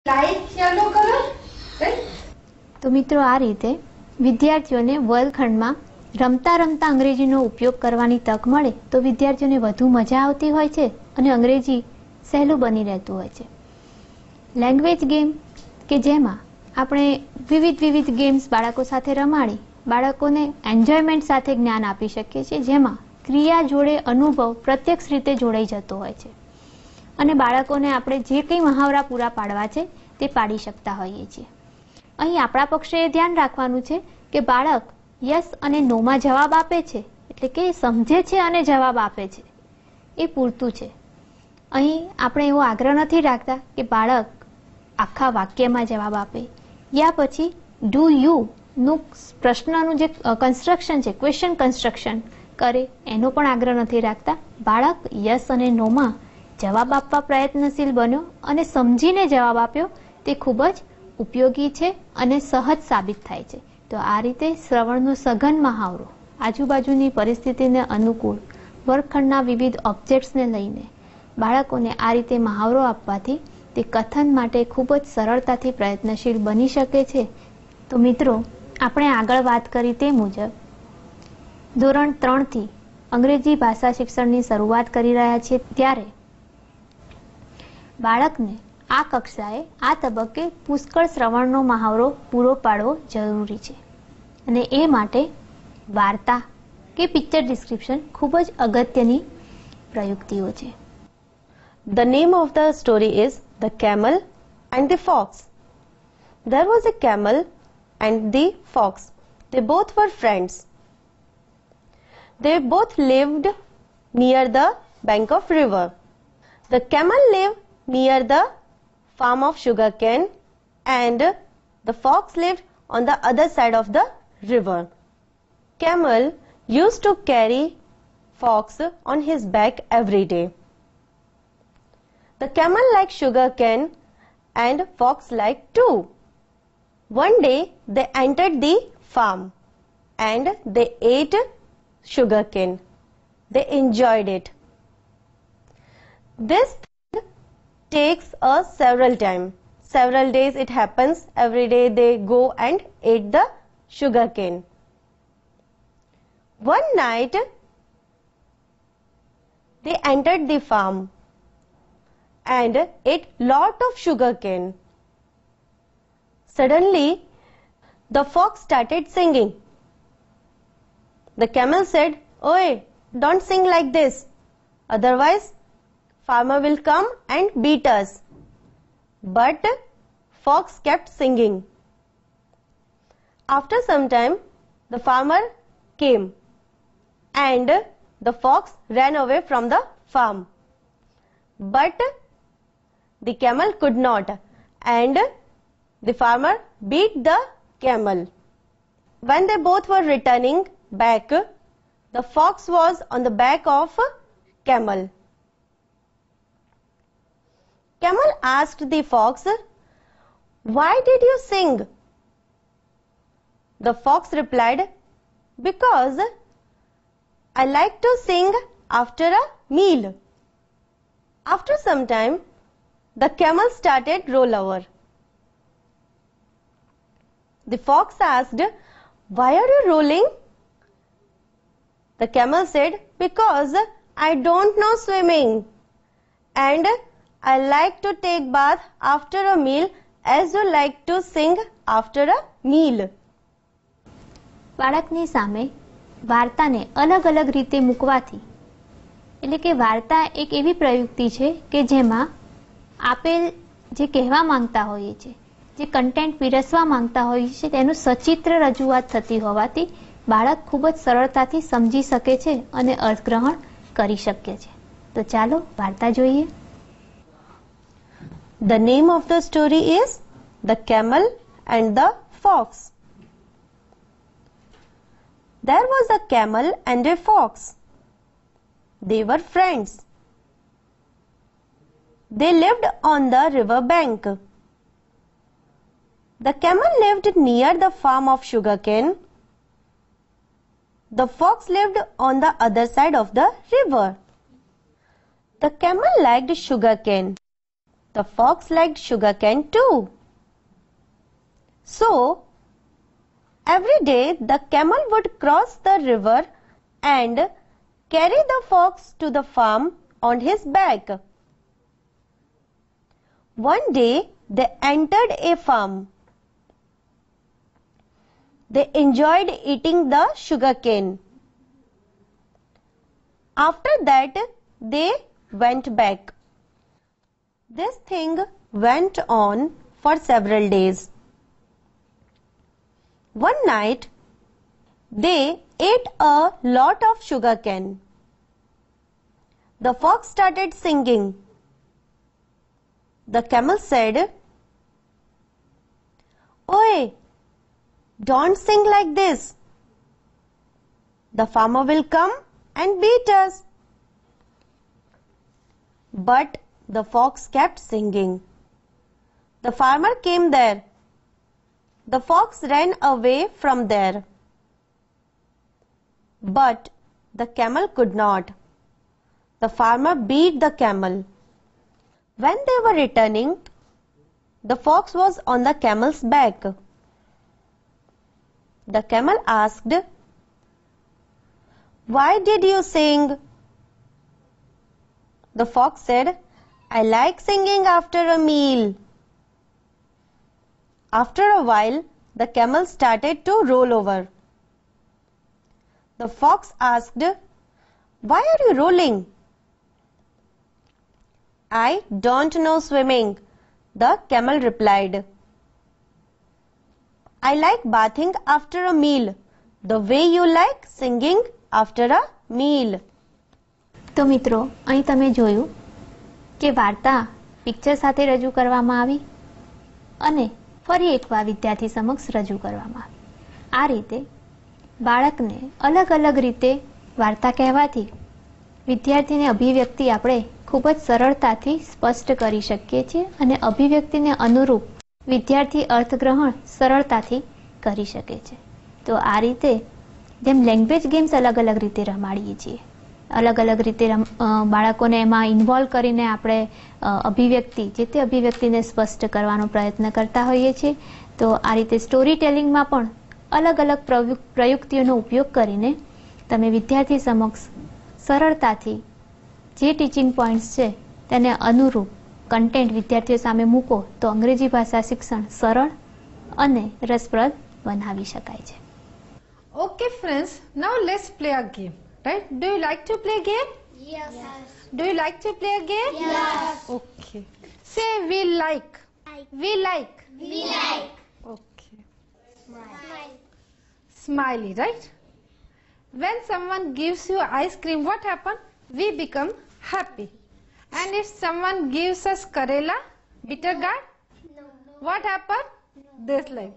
Light yellow colour, right? તો મિત્રો આ રીતે વિદ્યાર્થીઓને વર્ગખંડમાં રમતા રમતા અંગ્રેજીનો ઉપયોગ કરવાની તક મળે તો વિદ્યાર્થીઓને વધુ મજા આવતી હોય છે અને અંગ્રેજી સહેલું બની રહેતું હોય છે. લેંગ્વેજ ગેમ કે જેમાં આપણે વિવિધ ગેમ્સ બાળકો સાથે રમાડી બાળકોને એન્જોયમેન્ટ સાથે જ્ઞાન આપી શકીએ છીએ, જેમાં ક્રિયા જોડે અનુભવ પ્રત્યક્ષ રીતે જોડાઈ જતો હોય છે અને બાળકોને આપણે જે કંઈ મહાવરા પૂરા પાડવા છે તે પાડી શકતા હોઈએ છીએ. અહીં આપણા પક્ષે એ ધ્યાન રાખવાનું છે કે બાળક યસ અને નોમાં જવાબ આપે છે, એટલે કે સમજે છે અને જવાબ આપે છે, એ પૂરતું છે. અહીં આપણે એવો આગ્રહ નથી રાખતા કે બાળક આખા વાક્યમાં જવાબ આપે યા પછી ડુ યુ નું પ્રશ્નનું જે કન્સ્ટ્રક્શન છે, ક્વેશ્ચન કન્સ્ટ્રક્શન કરે એનો પણ આગ્રહ નથી રાખતા. બાળક યસ અને નોમાં જવાબ આપવા પ્રયત્નશીલ બન્યો અને સમજીને જવાબ આપ્યો તે ખૂબ જ ઉપયોગી છે અને સહજ સાબિત થાય છે. તો આ રીતે શ્રવણનો સઘન મહાવરો આજુબાજુની પરિસ્થિતિને અનુકૂળ વર્ગખંડના વિવિધ ઓબ્જેક્ટ્સને લઈને બાળકોને આ રીતે મહાવરો આપવાથી તે કથન માટે ખૂબ જ સરળતાથી પ્રયત્નશીલ બની શકે છે. તો મિત્રો, આપણે આગળ વાત કરી તે મુજબ ધોરણ 3 થી અંગ્રેજી ભાષા શિક્ષણની શરૂઆત કરી રહ્યા છીએ, ત્યારે બાળકને આ કક્ષાએ આ તબક્કે પુષ્કળ શ્રવણનો મહાવરો પૂરો પાડવો જરૂરી છે અને એ માટે વાર્તા કે પિક્ચર ડિસ્ક્રિપ્શન ખૂબ જ અગત્યની પ્રયુક્તિઓ છે. The name of the story is The Camel and the Fox. There was a camel and the fox. They both were friends. They both lived near the bank of river. The camel lived near the farm of sugarcane and the fox lived on the other side of the river. Camel used to carry fox on his back every day. The camel liked sugarcane and fox liked too. One day they entered the farm and they ate sugarcane. They enjoyed it. This takes several time. Several days it happens. Every day they go and eat the sugarcane. One night they entered the farm and ate lot of sugarcane. Suddenly the fox started singing. The camel said, "Oi, don't sing like this, otherwise farmer will come and beat us." But fox kept singing. After some time the farmer came and the fox ran away from the farm. But the camel could not, and the farmer beat the camel. When they both were returning back, the fox was on the back of camel. Camel asked the fox, "Why did you sing?" The fox replied, "Because I like to sing after a meal." After some time, the camel started roll over. The fox asked, "Why are you rolling?" The camel said, "Because I don't know swimming and I like to take bath after a meal as you like to sing after a meal." બાળકની સામે વાર્તાને અલગ અલગ રીતે મૂકવાથી, એટલે કે વાર્તા એક એવી પ્રયુક્તિ છે કે જેમાં આપેલ જે કહેવા માંગતા હોઈએ છે, જે કન્ટેન્ટ પીરસવા માંગતા હોઈએ છે તેનું સચિત્ર રજૂઆત થતી હોવાથી બાળક ખૂબ જ સરળતાથી સમજી શકે છે અને અર્થગ્રહણ કરી શકે છે. તો ચાલો વાર્તા જોઈએ. The name of the story is The Camel and the Fox. There was a camel and a fox. They were friends. They lived on the river bank. The camel lived near the farm of sugarcane. The fox lived on the other side of the river. The camel liked sugarcane The fox liked sugarcane too. So, every day the camel would cross the river and carry the fox to the farm on his back. One day they entered a farm. They enjoyed eating the sugarcane. After that, they went back. This thing went on for several days. One night, they ate a lot of sugarcane. The fox started singing. The camel said, "Oi, don't sing like this. The farmer will come and beat us." But the fox kept singing. The farmer came there. The fox ran away from there. But the camel could not. The farmer beat the camel. When they were returning, the fox was on the camel's back. The camel asked, "Why did you sing?" The fox said, "I like singing after a meal." After a while, the camel started to roll over. The fox asked, "Why are you rolling?" "I don't know swimming," the camel replied. "I like bathing after a meal, the way you like singing after a meal." તો મિત્રો, અહીં તમે જોયું કે વાર્તા picture સાથે રજૂ કરવામાં આવી અને ફરી એકવાર વિદ્યાર્થી સમક્ષ રજૂ કરવામાં આવી. આ રીતે બાળકને અલગ અલગ રીતે વાર્તા કહેવાથી વિદ્યાર્થીને અભિવ્યક્તિ આપણે ખૂબ જ સરળતાથી સ્પષ્ટ કરી શકીએ છીએ અને અભિવ્યક્તિને અનુરૂપ વિદ્યાર્થી અર્થગ્રહણ સરળતાથી કરી શકે છે. તો આ રીતે જેમ લેંગ્વેજ ગેમ્સ અલગ અલગ રીતે રમાડીએ છીએ, અલગ અલગ રીતે બાળકોને એમાં ઇન્વોલ્વ કરીને આપણે અભિવ્યક્તિ જે તે અભિવ્યક્તિને સ્પષ્ટ કરવાનો પ્રયત્ન કરતા હોઈએ છીએ, તો આ રીતે સ્ટોરી ટેલિંગમાં પણ અલગ અલગ પ્રયુક્તિઓનો ઉપયોગ કરીને તમે વિદ્યાર્થી સમક્ષ સરળતાથી જે ટીચિંગ પોઈન્ટ્સ છે તેને અનુરૂપ કન્ટેન્ટ વિદ્યાર્થીઓ સામે મૂકો તો અંગ્રેજી ભાષા શિક્ષણ સરળ અને રસપ્રદ બનાવી શકાય છે. Okay friends, now let's play a game. Right? Do you like to play game? Yes. Do you like to play a game? Yes. Okay. Say we like. We like. We like. Okay. Smile. Smiley, right? When someone gives you ice cream, what happens? We become happy. And if someone gives us Karela, bitter gourd, No. what happens? This like.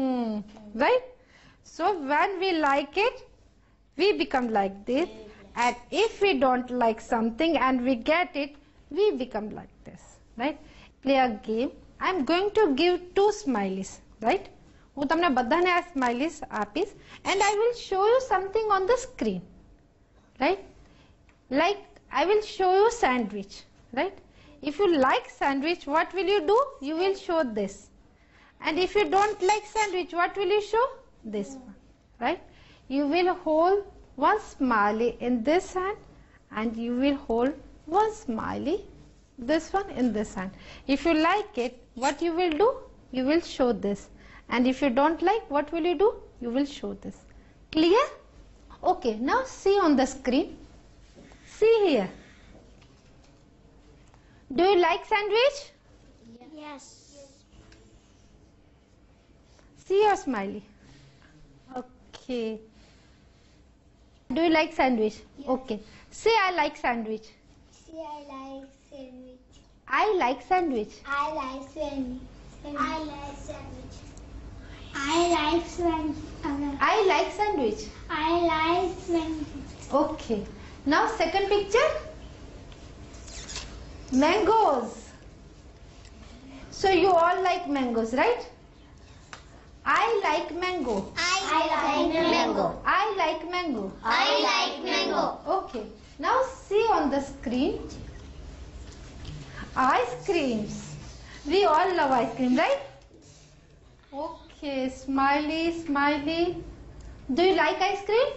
Right? So when we like it, we become like this. And if we don't like something and we get it, we become like this. Right? Play a game. I'm going to give 2 smileys. Right? હું તમને બધાને આ smileys આપીશ and I will show you something on the screen. Right? Like I will show you sandwich. Right? If you like sandwich, what will you do? You will show this. And if you don't like sandwich, what will you show? This one. Right? You will hold one smiley in this hand and you will hold one smiley, this one in this hand. If you like it, what you will do? You will show this. And if you don't like, what will you do? You will show this. Clear? Okay, now see on the screen. See here. Do you like sandwich? Yes. See your smiley. Okay. Do you like sandwich? Yes. Okay. Say I like sandwich. See, I like sandwich. I like sandwich. I like sandwich. I like sandwich. I like sandwich. I like sandwich. I like sandwich. Okay. Now second picture. Mangoes. So you all like mangoes, right? I like mango. I like mango. I like mango. I like mango. Okay. Now see on the screen. Ice creams. We all love ice cream, right? Okay, smiley, smiley. Do you like ice cream?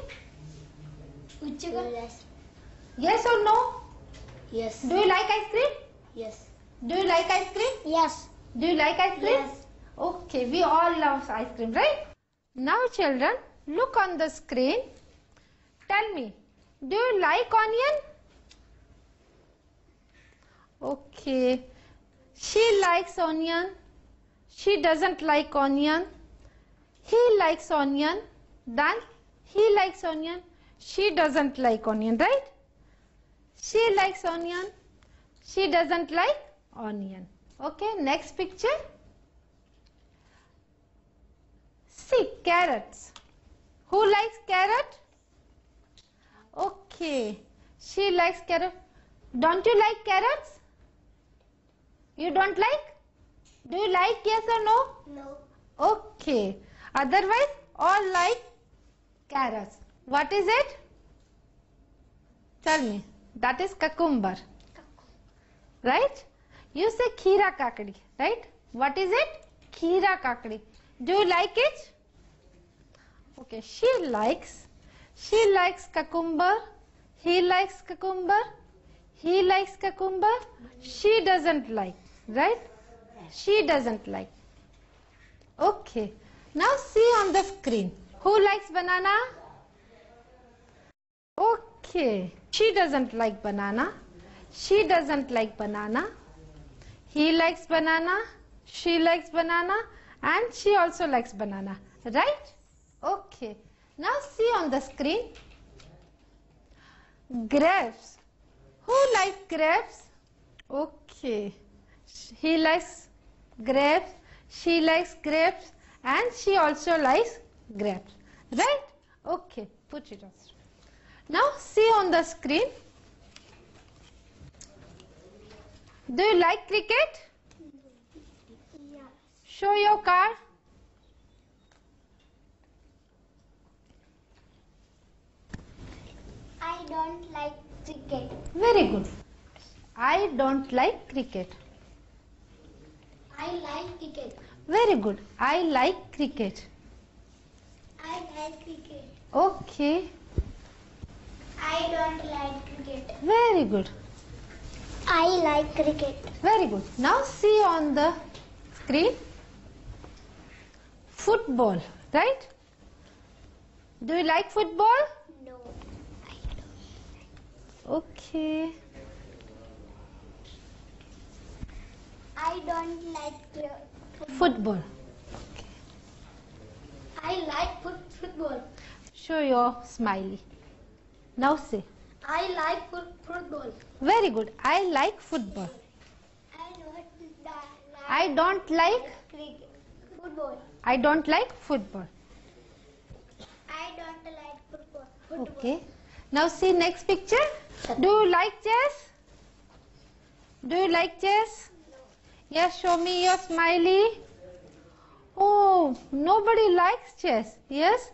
Yes. Yes or no? Yes. Do you like ice cream? Yes. Do you like ice cream? Yes. Do you like ice cream? Yes. Okay, we all love ice cream, right? Now children, look on the screen. Tell me, do you like onion? Okay, she likes onion. She doesn't like onion. He likes onion. Then he likes onion. She doesn't like onion, right? She likes onion. She doesn't like onion. Okay, next picture. See, carrots. Who likes carrot? Okay, she likes carrot. Don't you like carrots? You don't like? Do you like, yes or no? No. Okay. Otherwise, all like carrots. What is it? Tell me. That is cucumber. Right? You say kheera kakdi, right? What is it? Kheera kakdi. Do you like it? Okay, she likes cucumber. He likes cucumber. He likes cucumber. She doesn't like, right? She doesn't like. Okay. Now see on the screen. Who likes banana? Okay. She doesn't like banana. She doesn't like banana. He likes banana. She likes banana. And she also likes banana. Right? Okay. Now see on the screen. Grapes. Who likes grapes? Okay. He likes grapes. She likes grapes. And she also likes grapes. Right? Okay. Put it on. Now see on the screen. Do you like cricket? Yeah. Show your card. I don't like cricket. Very good. I don't like cricket. I like cricket. Very good. I like cricket. I like cricket. Okay. I don't like cricket. Very good. I like cricket. Very good. Now see on the screen. Football. Right? Do you like football? No. Okay. I don't like Football. I like football. Show your smiley. Now say. I like football. Very good. I like football. I don't like cricket. Football. I don't like football. I don't like football. Okay. Now see next picture. Do you like chess? Do you like chess? Yes, show me your smiley. Oh, nobody likes chess. Yes?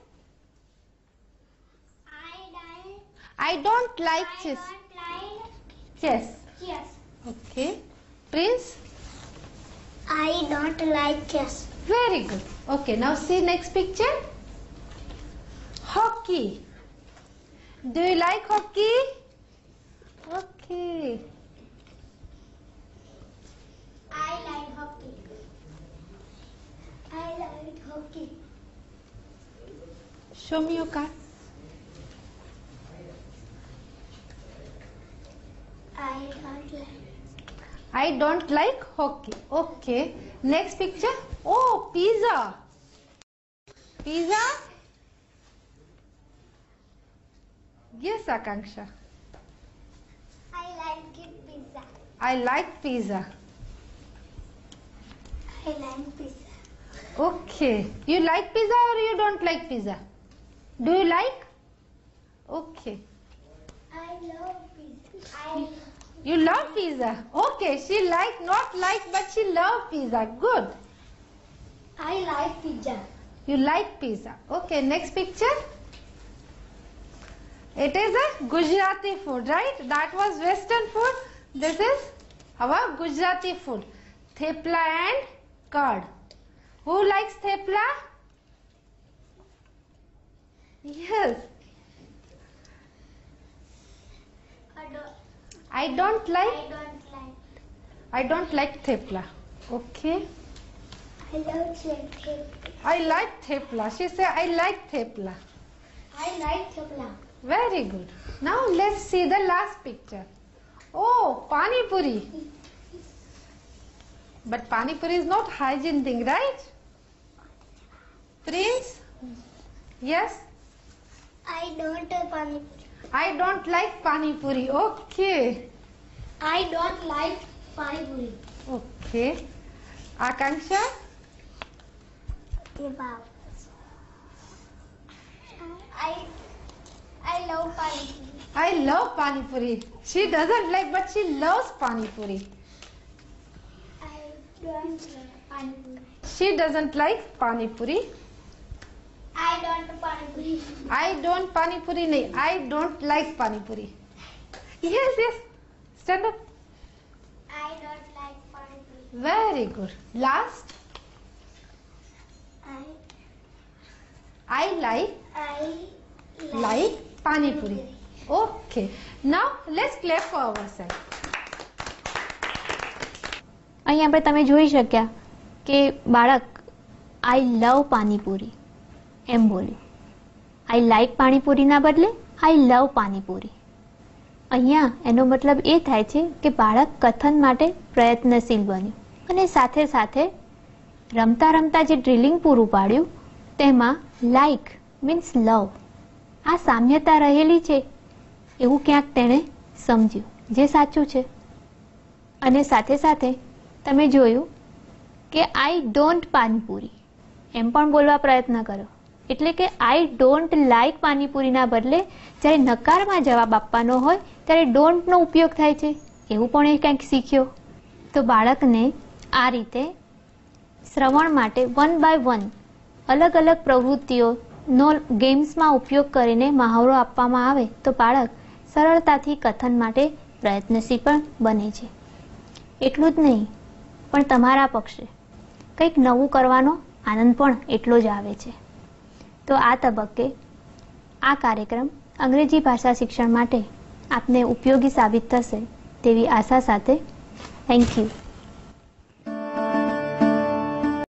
I don't like chess. Chess. Chess. Okay. Prince? I don't like chess. Very good. Okay, now see next picture. Hockey. Do you like hockey? Okay. I like hockey. I like hockey. Show me your card. I don't like hockey. Okay. Next picture. Oh, pizza. Pizza? Yes, Akanksha. I like pizza. I like pizza. I like pizza. Okay. You like pizza or you don't like pizza? Do you like? Okay. I love pizza. You love pizza. Okay. She not like, but she love pizza. Good. I like pizza. You like pizza. Okay. Next picture. It is a Gujarati food, right? That was Western food. This is our Gujarati food. Thepla and curd. Who likes thepla? Yes. I don't like thepla. Okay. I love thepla. I like thepla. She said I like thepla. I like thepla. Very good. Now let's see the last picture. Oh, pani puri. But pani puri is not hygiene thing, right? Prince? Yes? I don't like pani puri. I don't like pani puri. Okay. I don't like pani puri. Okay. Akanksha? I love pani puri. I love pani puri. She doesn't like, but she loves pani puri. I don't like pani puri. She doesn't like pani puri. I don't pani puri. I don't pani puri. Nahi. I don't like pani puri. Yes, yes. Stand up. I don't like pani puri. Very good. Last. I like pani puri. Okay. Now let's clap for ourselves. અહીં આપણે તમે જોઈ શક્યા કે બાળક આઈ લવ પાણીપુરી એમ બોલ્યું. I like પાણીપુરીના બદલે આઈ લવ પાણીપુરી. અહીંયા એનો મતલબ એ થાય છે કે બાળક કથન માટે પ્રયત્નશીલ બન્યું અને સાથે સાથે રમતા રમતા જે ડ્રિલિંગ પૂરું પાડ્યું તેમાં લાઈક મીન્સ લવ આ સામ્યતા રહેલી છે એવું ક્યાંક તેણે સમજ્યું જે સાચું છે. અને સાથે સાથે તમે જોયું કે આઈ ડોન્ટ પાણીપુરી એમ પણ બોલવા પ્રયત્ન કરો એટલે કે આઈ ડોન્ટ લાઈક પાણીપુરીના બદલે જ્યારે નકારમાં જવાબ આપવાનો હોય ત્યારે ડોન્ટનો ઉપયોગ થાય છે એવું પણ એ કંઈક શીખ્યો. તો બાળકને આ રીતે શ્રવણ માટે 1 by 1 અલગ અલગ પ્રવૃત્તિઓનો ગેમ્સમાં ઉપયોગ કરીને મહાવરો આપવામાં આવે તો બાળક સરળતાથી કથન માટે પ્રયત્નશીલ પણ બને છે. એટલું જ નહીં પણ તમારા પક્ષે કંઈક નવું કરવાનો આનંદ પણ એટલો જ આવે છે. તો આ તબક્કે આ કાર્યક્રમ અંગ્રેજી ભાષા શિક્ષણ માટે આપને ઉપયોગી સાબિત થશે તેવી આશા સાથે થેન્ક યુ.